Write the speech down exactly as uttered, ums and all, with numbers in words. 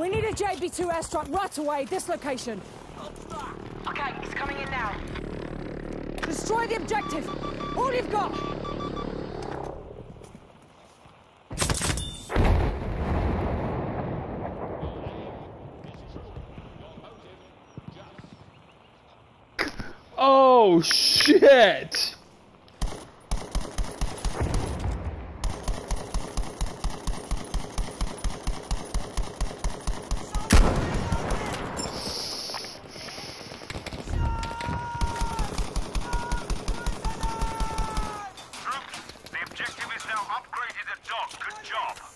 We need a J B two airstrike right away, this location. Okay, it's coming in now. Destroy the objective! All you've got! Oh, shit! The objective is now upgraded at dock. Good job.